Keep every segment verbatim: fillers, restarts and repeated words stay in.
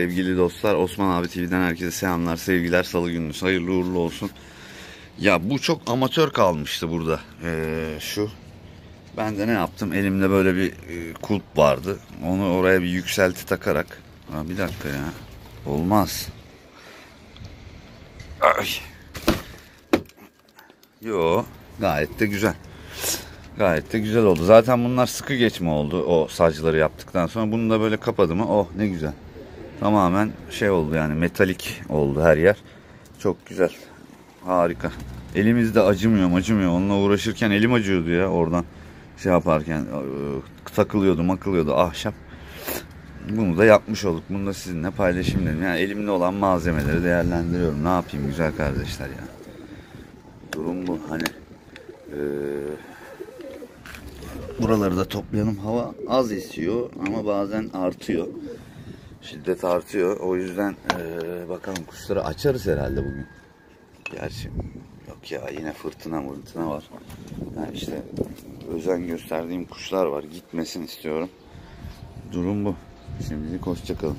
sevgili dostlar. Osman abi T V'den herkese selamlar, sevgiler. Salı gününüz hayırlı uğurlu olsun. Ya bu çok amatör kalmıştı burada. Ee, şu. Ben de ne yaptım? Elimde böyle bir e, kulp vardı. Onu oraya bir yükselti takarak. Ha, bir dakika ya. Olmaz. Ay. Yo, gayet de güzel. Gayet de güzel oldu. Zaten bunlar sıkı geçme oldu o sacları yaptıktan sonra. Bunu da böyle kapadı mı? Oh ne güzel. Tamamen şey oldu yani, metalik oldu her yer. Çok güzel. Harika. Elimizde acımıyor acımıyor. Onunla uğraşırken elim acıyordu ya oradan şey yaparken. Takılıyordu makılıyordu ahşap. Bunu da yapmış olduk. Bunu da sizinle paylaşayım dedim. Yani elimde olan malzemeleri değerlendiriyorum. Ne yapayım güzel kardeşler ya. Durum bu. Hani eee buraları da toplayalım. Hava az esiyor ama bazen artıyor. Şiddet artıyor. O yüzden ee, bakalım kuşları açarız herhalde bugün. Gerçi yok ya, yine fırtına fırtına var. Yani işte özen gösterdiğim kuşlar var. Gitmesin istiyorum. Durum bu. Şimdilik hoşçakalın.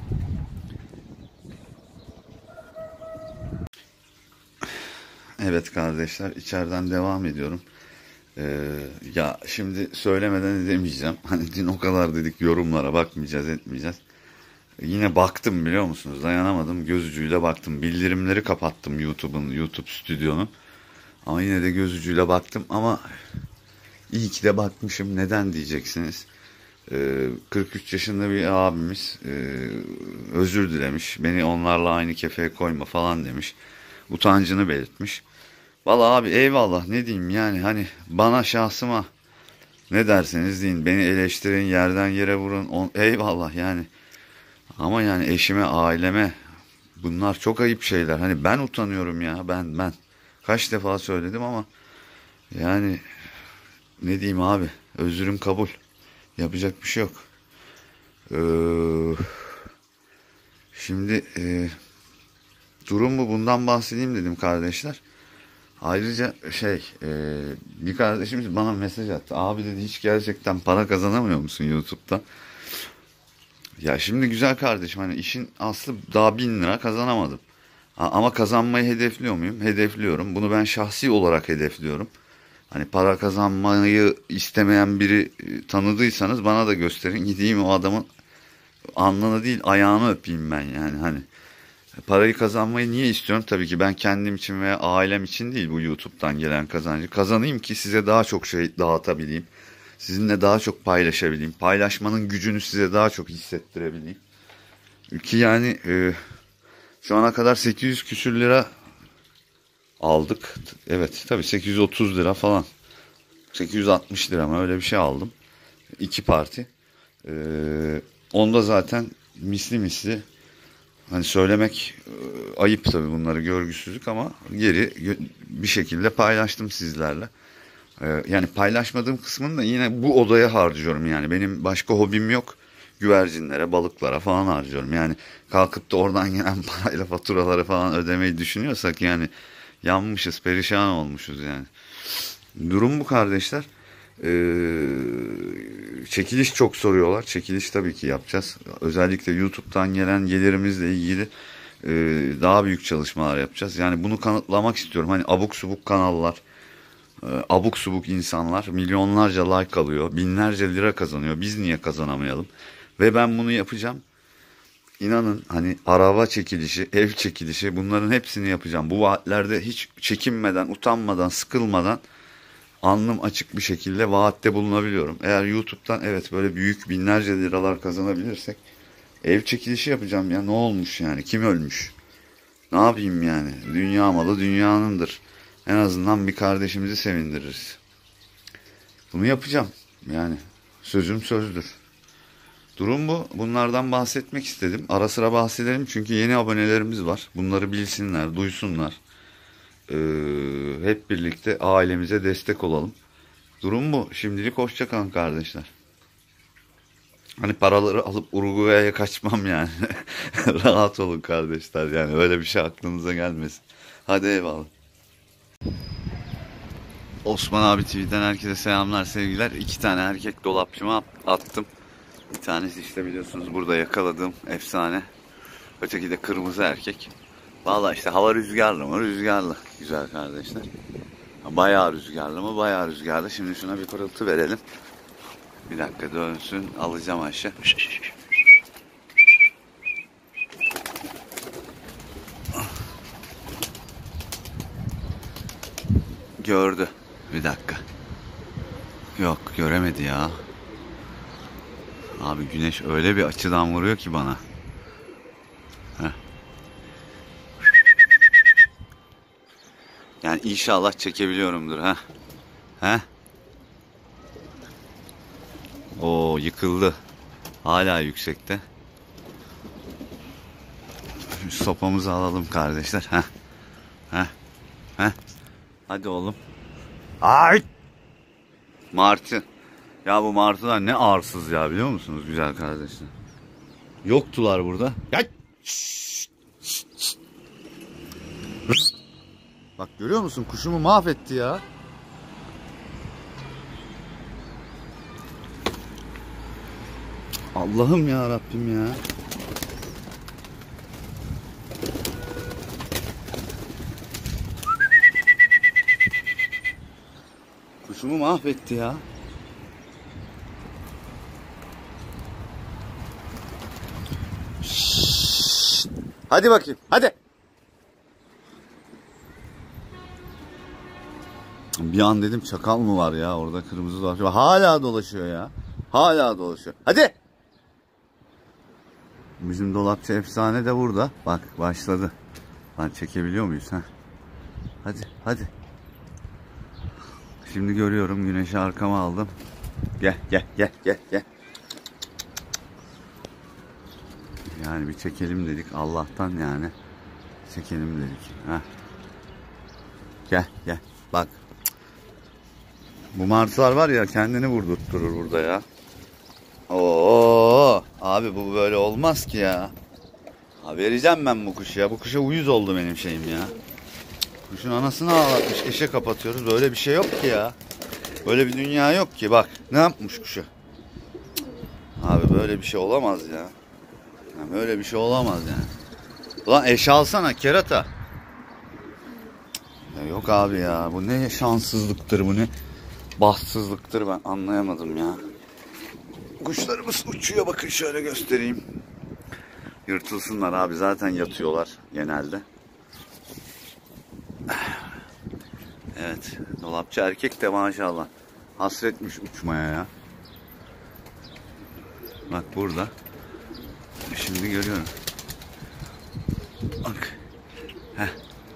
Evet kardeşler, içeriden devam ediyorum. Ee, ya şimdi söylemeden edemeyeceğim. Hani dün o kadar dedik, yorumlara bakmayacağız etmeyeceğiz. Yine baktım biliyor musunuz, dayanamadım, göz ucuyla baktım. Bildirimleri kapattım YouTube'un, YouTube stüdyonun. Ama yine de göz ucuyla baktım ama iyi ki de bakmışım. Neden diyeceksiniz. Ee, kırk üç yaşında bir abimiz e, özür dilemiş. Beni onlarla aynı kefeye koyma falan demiş. Utancını belirtmiş. Vallahi abi eyvallah, ne diyeyim yani, hani bana şahsıma ne derseniz deyin, beni eleştirin, yerden yere vurun, on, eyvallah yani. Ama yani eşime, aileme bunlar çok ayıp şeyler. Hani ben utanıyorum ya, ben ben. Kaç defa söyledim ama yani ne diyeyim abi, özürüm kabul. Yapacak bir şey yok. Ee, şimdi e, durum bu, bundan bahsedeyim dedim kardeşler. Ayrıca şey e, bir kardeşimiz bana mesaj attı. Abi dedi, hiç gerçekten para kazanamıyor musun YouTube'da? Ya şimdi güzel kardeşim, hani işin aslı daha bin lira kazanamadım. Ama kazanmayı hedefliyor muyum? Hedefliyorum. Bunu ben şahsi olarak hedefliyorum. Hani para kazanmayı istemeyen biri tanıdıysanız bana da gösterin. Gideyim o adamın alnını değil ayağını öpeyim ben yani. Hani parayı kazanmayı niye istiyorum? Tabii ki ben kendim için veya ailem için değil, bu YouTube'dan gelen kazancı. Kazanayım ki size daha çok şey dağıtabileyim. Sizinle daha çok paylaşabileyim. Paylaşmanın gücünü size daha çok hissettirebileyim. Ki yani e, şu ana kadar sekiz yüz küsür lira aldık. Evet tabii sekiz yüz otuz lira falan. sekiz yüz altmış lira mı öyle bir şey aldım. İki parti. Ee, onda zaten misli misli. Hani söylemek e, ayıp tabii, bunları görgüsüzlük, ama geri bir şekilde paylaştım sizlerle. Ee, yani paylaşmadığım kısmını da yine bu odaya harcıyorum yani. Benim başka hobim yok. Güvercinlere, balıklara falan harcıyorum. Yani kalkıp da oradan gelen parayla faturaları falan ödemeyi düşünüyorsak yani yanmışız, perişan olmuşuz yani. Durum bu kardeşler. Ee, çekiliş çok soruyorlar. Çekiliş tabii ki yapacağız. Özellikle YouTube'dan gelen gelirimizle ilgili e, daha büyük çalışmalar yapacağız. Yani bunu kanıtlamak istiyorum. Hani abuk subuk kanallar, e, abuk subuk insanlar milyonlarca like alıyor, binlerce lira kazanıyor. Biz niye kazanamayalım? Ve ben bunu yapacağım. İnanın, hani araba çekilişi, ev çekilişi, bunların hepsini yapacağım. Bu vaatlerde hiç çekinmeden, utanmadan, sıkılmadan alnım açık bir şekilde vaatte bulunabiliyorum. Eğer YouTube'dan evet böyle büyük binlerce liralar kazanabilirsek ev çekilişi yapacağım ya, ne olmuş yani, kim ölmüş? Ne yapayım yani, dünya malı dünyanındır. En azından bir kardeşimizi sevindiririz. Bunu yapacağım yani, sözüm sözdür. Durum bu. Bunlardan bahsetmek istedim. Ara sıra bahsedelim çünkü yeni abonelerimiz var. Bunları bilsinler, duysunlar. Ee, hep birlikte ailemize destek olalım. Durum bu. Şimdilik hoşça kalın kardeşler. Hani paraları alıp Uruguay'a kaçmam yani. Rahat olun kardeşler, yani öyle bir şey aklınıza gelmesin. Hadi eyvallah. Osman abi T V'den herkese selamlar, sevgiler. İki tane erkek dolapçıma attım. Bir tanesi işte biliyorsunuz burada yakaladığım efsane Öteki de kırmızı erkek. Vallahi işte hava rüzgarlı mı? Rüzgarlı. Güzel kardeşler. Bayağı rüzgarlı mı? Bayağı rüzgarlı. Şimdi şuna bir pırıltı verelim. Bir dakika dönsün. Alacağım aşağı. Gördü. Bir dakika. Yok göremedi ya. Abi güneş öyle bir açıdan vuruyor ki bana. Heh. Yani inşallah çekebiliyorumdur ha. He? Oo yıkıldı. Hala yüksekte. Şu sopamızı alalım kardeşler. Heh. Heh. Heh. Hadi oğlum. Ay! Martı. Ya bu martılar ne arsız ya biliyor musunuz güzel kardeşler? Yoktular burada. Gel. Bak görüyor musun kuşumu mahvetti ya. Allah'ım ya Rabbim ya. Kuşumu mahvetti ya. Şşş. Hadi bakayım hadi. Bir an dedim çakal mı var ya orada kırmızı dolaşıyor. Hala dolaşıyor ya. Hala dolaşıyor. Hadi. Bizim dolapçı efsane de burada. Bak başladı. Lan çekebiliyor muyuz ha? Hadi hadi. Şimdi görüyorum güneşi arkama aldım. Gel gel gel gel gel. Yani bir çekelim dedik Allah'tan yani. Çekelim dedik. Heh. Gel gel bak. Bu martılar var ya kendini vurdurtturur burada ya. Oo abi bu böyle olmaz ki ya. Ha, vereceğim ben bu kuşu ya. Bu kuşa uyuz oldu benim şeyim ya. Kuşun anasını ağlatmış. Eşe kapatıyoruz. Böyle bir şey yok ki ya. Böyle bir dünya yok ki. Bak ne yapmış kuşu. Abi böyle bir şey olamaz ya. Ya böyle bir şey olamaz yani. Ulan eşe alsana kerata. Ya yok abi ya. Bu ne şanssızlıktır bu ne. Bahtsızlıktır ben anlayamadım ya. Kuşlarımız uçuyor bakın şöyle göstereyim. Yırtılsınlar abi zaten yatıyorlar genelde. Evet dolapçı erkek de maşallah hasretmiş uçmaya ya. Bak burada. Şimdi görüyorum. Bak. Heh.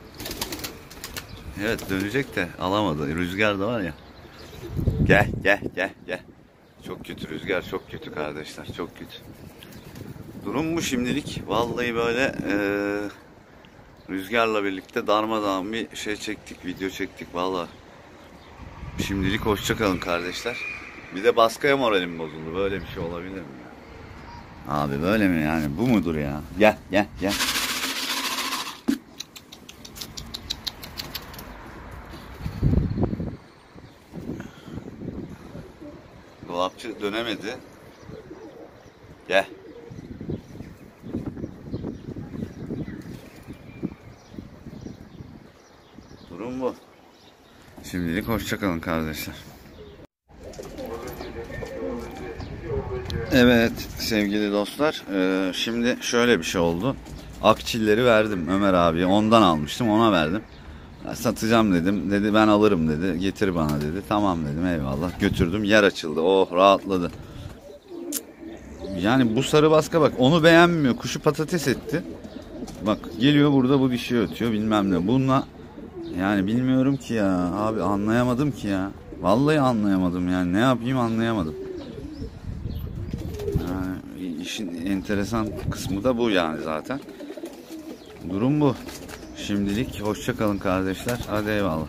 Evet dönecek de alamadı. Rüzgar da var ya. Gel gel gel gel. Çok kötü rüzgar çok kötü kardeşler çok kötü. Durum bu şimdilik. Vallahi böyle e, rüzgarla birlikte darmadağın bir şey çektik video çektik vallahi. Şimdilik hoşça kalın kardeşler. Bir de baskıya moralim bozuldu. Böyle bir şey olabilir mi? Abi böyle mi yani? Bu mudur ya? Gel gel gel. Dolapçı dönemedi. Gel. Durum bu. Şimdilik hoşça kalın kardeşler. Evet sevgili dostlar. Ee, şimdi şöyle bir şey oldu. Akçilleri verdim Ömer abiye. Ondan almıştım ona verdim. Ya satacağım dedim. Dedi ben alırım dedi. Getir bana dedi. Tamam dedim eyvallah. Götürdüm yer açıldı. Oh rahatladı. Yani bu sarı baska bak onu beğenmiyor. Kuşu patates etti. Bak geliyor burada bu dişi ötüyor bilmem ne. Bununla yani bilmiyorum ki ya. Abi anlayamadım ki ya. Vallahi anlayamadım yani. Ne yapayım anlayamadım. Yani işin enteresan kısmı da bu yani zaten. Durum bu. Şimdilik hoşça kalın kardeşler. Hadi eyvallah.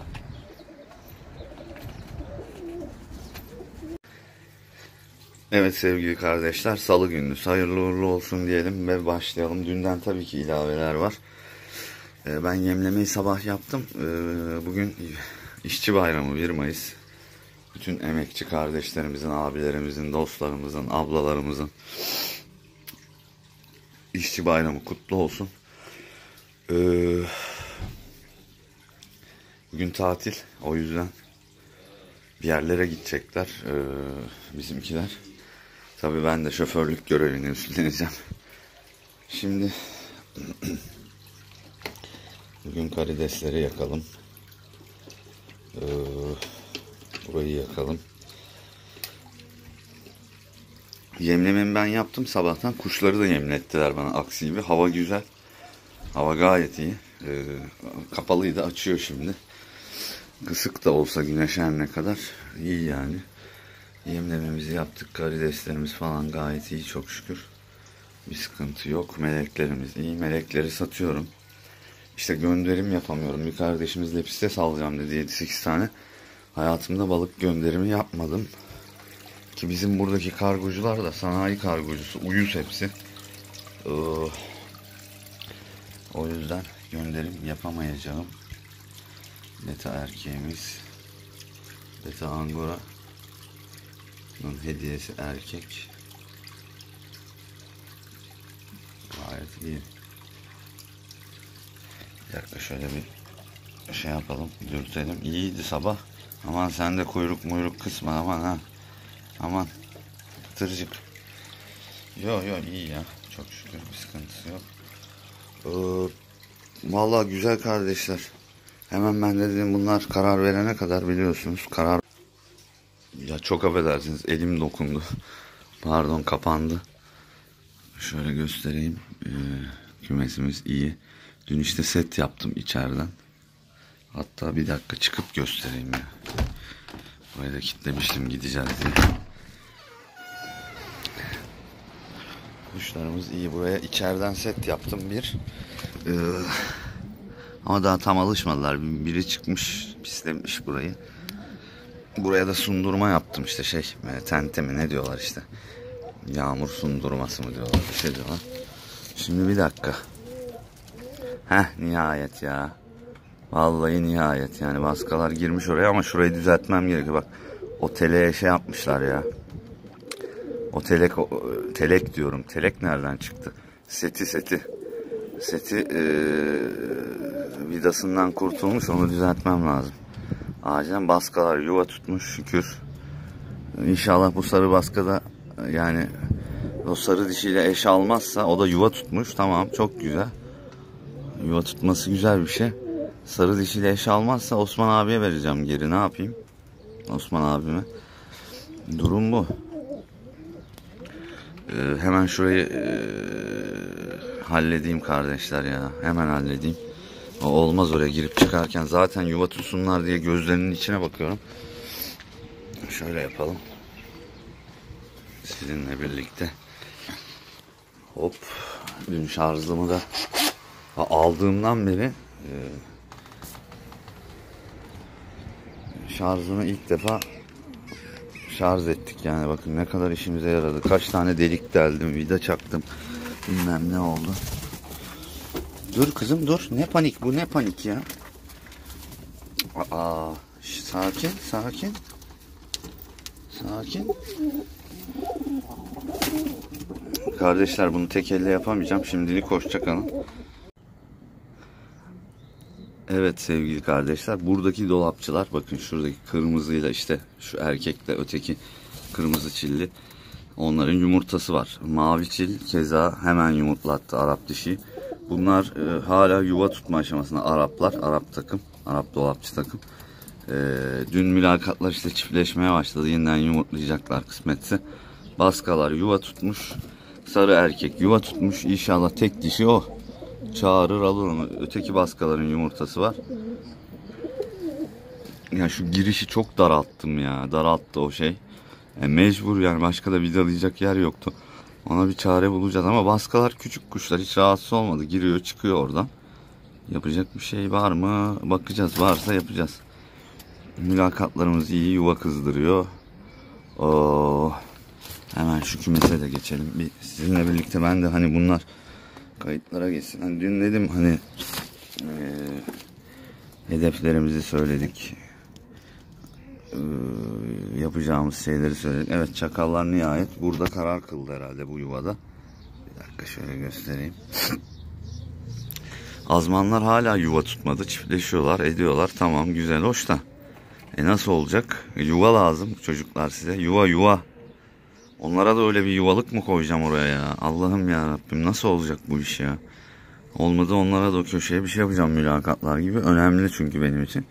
Evet sevgili kardeşler salı gündüz hayırlı uğurlu olsun diyelim ve başlayalım. Dünden tabii ki ilaveler var. Ee, ben yemlemeyi sabah yaptım. Ee, bugün işçi bayramı bir Mayıs. Bütün emekçi kardeşlerimizin, abilerimizin, dostlarımızın, ablalarımızın işçi bayramı kutlu olsun. Ee, bugün tatil, o yüzden bir yerlere gidecekler ee, bizimkiler. Tabii ben de şoförlük görevini üstleneceğim. Şimdi bugün karidesleri yakalım. Ee, burayı yakalım. Yemlememi ben yaptım sabahtan. Kuşları da yemlettiler bana aksi gibi. Hava güzel. Hava gayet iyi. Ee, kapalıyı da açıyor şimdi. Kısık da olsa güneş her ne kadar iyi yani. Yemlememizi yaptık. Karideslerimiz falan gayet iyi çok şükür. Bir sıkıntı yok. Meleklerimiz iyi. Melekleri satıyorum. İşte gönderim yapamıyorum. Bir kardeşimiz lepistes alacağım dedi yedi sekiz tane. Hayatımda balık gönderimi yapmadım. Ki bizim buradaki kargocular da sanayi kargocusu. Uyuz hepsi. Ee, o yüzden gönderim yapamayacağım. Beta erkeğimiz. Beta Angora. Bunun hediyesi erkek. Gayet iyi. Bir dakika şöyle bir şey yapalım. Dürtelim. İyiydi sabah. Aman sen de kuyruk muyruk kısma aman ha. Aman. Tırcık. Yo yo iyi ya. Çok şükür bir sıkıntısı yok. Ee, vallahi güzel kardeşler. Hemen ben de dedim bunlar karar verene kadar biliyorsunuz. Karar... Ya çok affedersiniz elim dokundu. Pardon kapandı. Şöyle göstereyim. Ee, kümesimiz iyi. Dün işte set yaptım içeriden. Hatta bir dakika çıkıp göstereyim ya. Burayı da kilitlemiştim gideceğiz diye. Kuşlarımız iyi. Buraya içeriden set yaptım bir. Ee, ama daha tam alışmadılar. Biri çıkmış pislemiş burayı. Buraya da sundurma yaptım işte şey. Tente mi ne diyorlar işte. Yağmur sundurması mı diyorlar. Bir şey diyorlar. Şimdi bir dakika. Heh nihayet ya. Vallahi nihayet yani baskalar girmiş oraya ama şurayı düzeltmem gerekiyor. Bak o teleğe şey yapmışlar ya. O telek, o, telek diyorum. Telek nereden çıktı? Seti seti. Seti ee, vidasından kurtulmuş. Onu düzeltmem lazım. Acilen baskalar yuva tutmuş şükür. İnşallah bu sarı baskada yani o sarı dişiyle eş almazsa o da yuva tutmuş. Tamam çok güzel. Yuva tutması güzel bir şey. Sarı dişiyle eş almazsa Osman abiye vereceğim geri. Ne yapayım? Osman abime. Durum bu. Ee, hemen şurayı e, halledeyim kardeşler ya. Hemen halledeyim. O olmaz oraya girip çıkarken. Zaten yuva tutsunlar diye gözlerinin içine bakıyorum. Şöyle yapalım. Sizinle birlikte. Hop. Dün şarjımı da aldığımdan beri e, şarjını ilk defa şarj ettik yani bakın ne kadar işimize yaradı. Kaç tane delik deldim, vida çaktım. Bilmem ne oldu. Dur kızım dur. Ne panik bu ne panik ya. Aa, sakin sakin. Sakin. Kardeşler bunu tek elle yapamayacağım. Şimdilik hoşça kalın. Evet sevgili kardeşler buradaki dolapçılar bakın şuradaki kırmızıyla işte şu erkekle öteki kırmızı çilli onların yumurtası var. Mavi çil keza hemen yumurtlattı Arap dişi. Bunlar e, hala yuva tutma aşamasında Araplar. Arap takım. Arap dolapçı takım. E, dün mülakatlar işte çiftleşmeye başladı. Yeniden yumurtlayacaklar kısmetse. Baskalar yuva tutmuş. Sarı erkek yuva tutmuş. İnşallah tek dişi o. Çağırır alır onu. Öteki baskaların yumurtası var. Ya şu girişi çok daralttım ya. Daralttı o şey. E mecbur yani başka da vidalayacak yer yoktu. Ona bir çare bulacağız ama baskalar küçük kuşlar hiç rahatsız olmadı. Giriyor çıkıyor oradan. Yapacak bir şey var mı? Bakacağız. Varsa yapacağız. Mülakatlarımız iyi. Yuva kızdırıyor. Oo. Hemen şu kümese de geçelim. Bir, sizinle birlikte ben de hani bunlar kayıtlara geçsin. Hani dün dedim hani e, hedeflerimizi söyledik. E, yapacağımız şeyleri söyledik. Evet çakallar nihayet burada karar kıldı herhalde bu yuvada. Bir dakika Şöyle göstereyim. Azmanlar hala yuva tutmadı. Çiftleşiyorlar, ediyorlar. Tamam, güzel, hoş da. E nasıl olacak? E, yuva lazım çocuklar size. Yuva yuva. Onlara da öyle bir yuvalık mı koyacağım oraya ya? Allah'ım ya Rabbim, nasıl olacak bu iş ya? Olmadı, onlara da o köşeye bir şey yapacağım, mülakatlar gibi. Önemli çünkü benim için.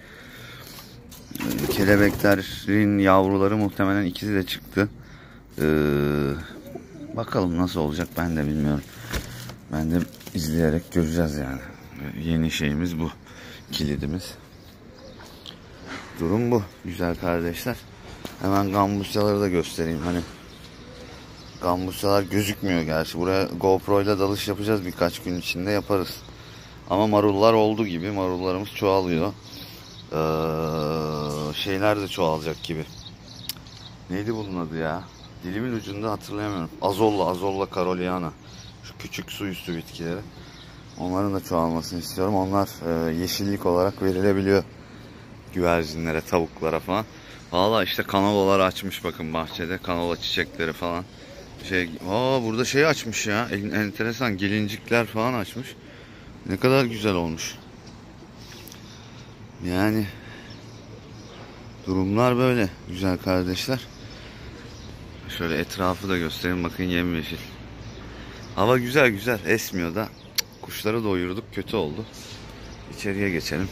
Kelebeklerin yavruları muhtemelen ikisi de çıktı. Ee, bakalım nasıl olacak, ben de bilmiyorum. Ben de izleyerek göreceğiz yani. Yeni şeyimiz bu. Kilidimiz. Durum bu güzel kardeşler. Hemen gambusyaları da göstereyim. Hani gambusyalar gözükmüyor gerçi. Buraya GoPro ile dalış yapacağız, birkaç gün içinde yaparız. Ama marullar oldu gibi. Marullarımız çoğalıyor. Ee, şeyler de çoğalacak gibi. Neydi bunun adı ya? Dilimin ucunda, hatırlayamıyorum. Azolla, Azolla Caroliana. Şu küçük su üstü bitkileri. Onların da çoğalmasını istiyorum. Onlar e, yeşillik olarak verilebiliyor güvercinlere, tavuklara falan. Valla işte kanolalar açmış bakın bahçede. Kanola çiçekleri falan. Şey, aa burada şey açmış ya. Enteresan gelincikler falan açmış. Ne kadar güzel olmuş. Yani durumlar böyle güzel kardeşler. Şöyle etrafı da göstereyim, bakın yemyeşil. Hava güzel güzel, esmiyor da. Kuşları doyurduk, kötü oldu. İçeriye geçelim.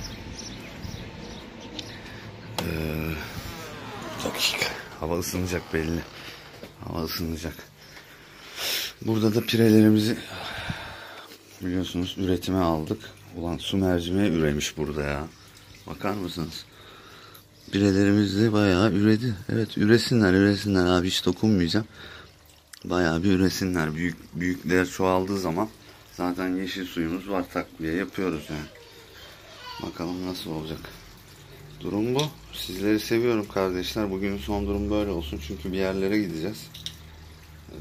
Ee, dakika. Hava ısınacak belli. Hava ısınacak. Burada da pirelerimizi biliyorsunuz üretime aldık. Ulan su mercimeği üremiş burada ya. Bakar mısınız? Pirelerimiz de bayağı üredi. Evet, üresinler üresinler abi, hiç dokunmayacağım. Bayağı bir üresinler. Büyük, büyükler çoğaldığı zaman zaten yeşil suyumuz var, takviye yapıyoruz yani. Bakalım nasıl olacak. Durum bu. Sizleri seviyorum kardeşler. Bugünün son durum böyle olsun. Çünkü bir yerlere gideceğiz. Ee,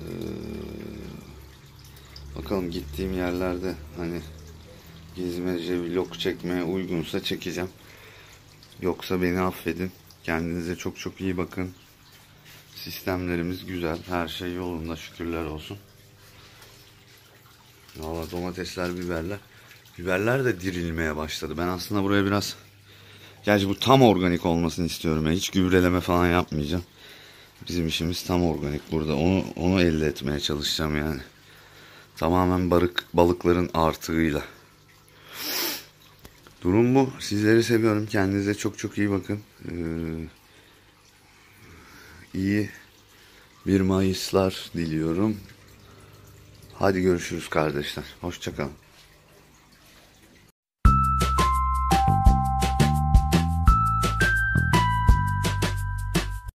bakalım gittiğim yerlerde hani gezmece, vlog çekmeye uygunsa çekeceğim. Yoksa beni affedin. Kendinize çok çok iyi bakın. Sistemlerimiz güzel. Her şey yolunda, şükürler olsun. Valla domatesler, biberler. Biberler de dirilmeye başladı. Ben aslında buraya biraz... Gerçi bu tam organik olmasını istiyorum. Yani hiç gübreleme falan yapmayacağım. Bizim işimiz tam organik burada. Onu onu elde etmeye çalışacağım yani. Tamamen balık, balıkların artığıyla. Durum bu. Sizleri seviyorum. Kendinize çok çok iyi bakın. Ee, iyi bir Mayıslar diliyorum. Hadi görüşürüz kardeşler. Hoşça kalın.